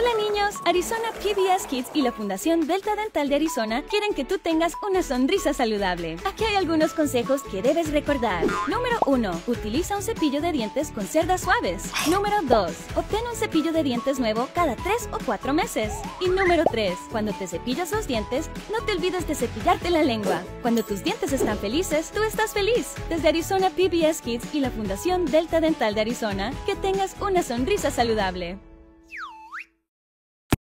Hola niños, Arizona PBS Kids y la Fundación Delta Dental de Arizona quieren que tú tengas una sonrisa saludable. Aquí hay algunos consejos que debes recordar. Número 1. Utiliza un cepillo de dientes con cerdas suaves. Número 2. Obtén un cepillo de dientes nuevo cada 3 o 4 meses. Y número 3. Cuando te cepillas los dientes, no te olvides de cepillarte la lengua. Cuando tus dientes están felices, tú estás feliz. Desde Arizona PBS Kids y la Fundación Delta Dental de Arizona, que tengas una sonrisa saludable.